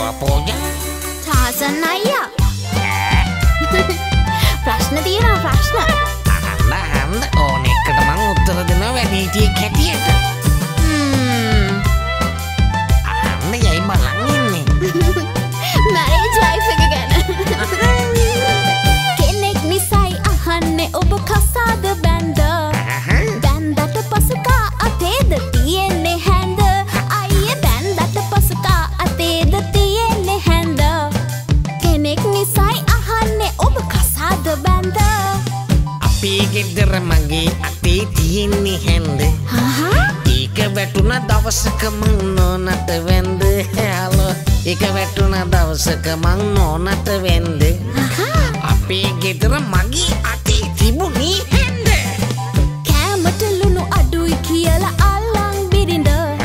පූජා තාසන් අයියා ප්‍රශ්න තියෙනවා ප්‍රශ්න අහන්න ඕන එකට මං උත්තර දෙන වැඩිහිටියෙක් හැටියට අහන්න යයි බලන් ඉන්නේ මැරේජ් ලයිෆ් එක ගැන කෙනෙක් නිසයි අහන්නේ ඔබ කසාද බැන්ද බැන්දට පසු කා අතේද තියෙන්නේ හැන්ද අයියේ බැන්දට පසු කා අතේද තියෙන්නේ හැන්ද කෙනෙක් නිසයි අහන්නේ ඔබ කසාද බැන්ද අපේ ගෙදර මගේ අතේ තියෙන්නේ හැන්ද ඒක වැටුණ දවසක මං නෝනට වැන්ද හලෝ ඒක වැටුණ දවසක මං නෝනට වැන්ද අපේ ගෙදර මගේ අතේ තිබුණේ හැන්ද කෑමට ලුණු අඩුයි කියලා අල්ලන් බිරිඳ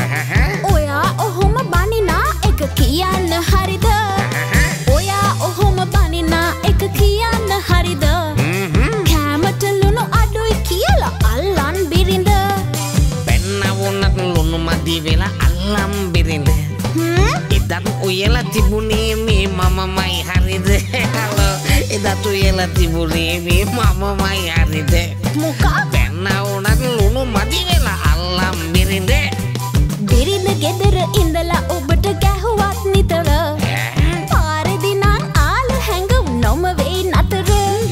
ඔයා ඔහොම බනිනා එක කියන්න හරිද ඔයා ඔහොම බනිනා එක කියන්න හරිද කෑමට ලුණු අඩුයි කියලා අල්ලන් බිරිඳ බැන්න වුණත් ලුණු මදි වෙලා අල්ලන් බිරිඳ එදත් උයලා තිබුණේ මේ මමමයි හරිද හලෝ එදත් උයලා තිබුණේ මේ මමමයි හරිද මොකක් බැන්න වුණත් ලුණු මදි වෙලා අල්ලන් බිරිඳ බිරිඳ ගෙදර ඉඳලා ඔබට ගැහුවත් නිතර පාරෙදි නම් ආල හැඟුම් නොම වෙයි නතර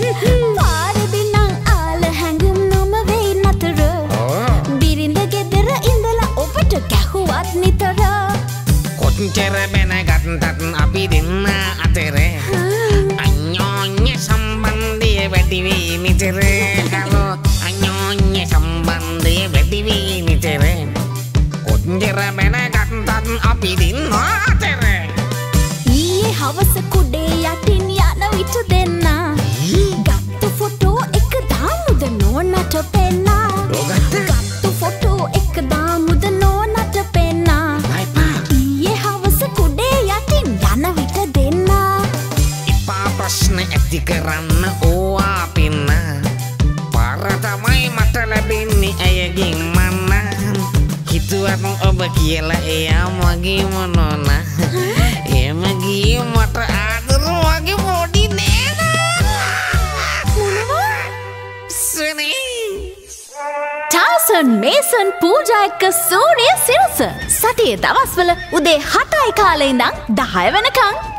පාරෙදි නම් ආල හැඟුම් නොම වෙයි නතර බිරිඳ ගෙදර ඉඳලා ඔබට ගැහුවත් නිතර කොච්චර බැනගත්තත් අපි දෙන්න අතර අන්‍යෝන්‍ය සම්බන්ධය වැඩි වී නිතර හලෝ අන්‍යෝන්‍ය සම්බන්ධය වැඩි වී නිතර කොච්චර බැනගත්තත් අපි දෙන්න අතර ඊයේ හවස කුඩේ යටින් යන විට දෙන්න ගත්තු ෆොටෝ එක දාමුද නෝනට පෙන්නා ගත්තු ෆොටෝ එක දාමුද නෝනට පෙන්නා ඊයේ හවස කුඩේ යටින් යන විට දෙන්න එපා ප්‍රශ්න ඇති කරන්න ඕවා පින්න පාර තමයි මට ලැබෙන්නේ ඇයගෙන් මන්න හිතුවත් ඔබ කියලා එයා මගේම නෝන එම ගියේ මට ආදර වගේ පොඩි නේද ටාසන් මේසන් පූජා එක්ක සූරිය සිරස සතියේ දවස්වල උදේ 7යි කාලේ ඉඳන් 10 වෙනකන්